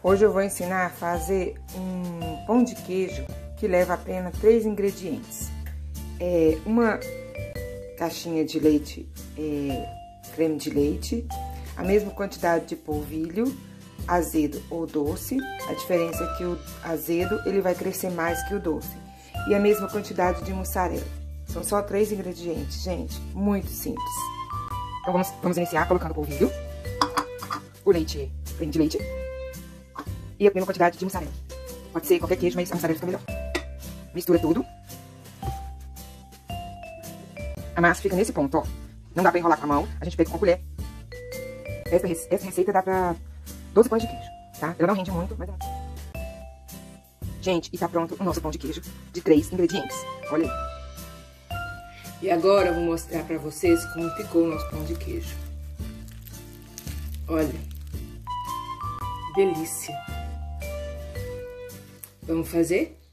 Hoje eu vou ensinar a fazer um pão de queijo que leva apenas 3 ingredientes. Uma caixinha de leite, creme de leite, a mesma quantidade de polvilho, azedo ou doce. A diferença é que o azedo ele vai crescer mais que o doce. E a mesma quantidade de mussarela. São só 3 ingredientes, gente, muito simples. Então vamos iniciar colocando o polvilho, o leite, creme de leite e a mesma quantidade de mussarela. Pode ser qualquer queijo, mas a mussarela fica melhor. Mistura tudo. A massa fica nesse ponto, ó. Não dá pra enrolar com a mão, a gente pega com a colher. Essa receita dá pra 12 pães de queijo, tá? Ela não rende muito, mas... Gente, e tá pronto o nosso pão de queijo de 3 ingredientes. Olha aí. E agora eu vou mostrar pra vocês como ficou o nosso pão de queijo. Olha. Delícia. Vamos fazer?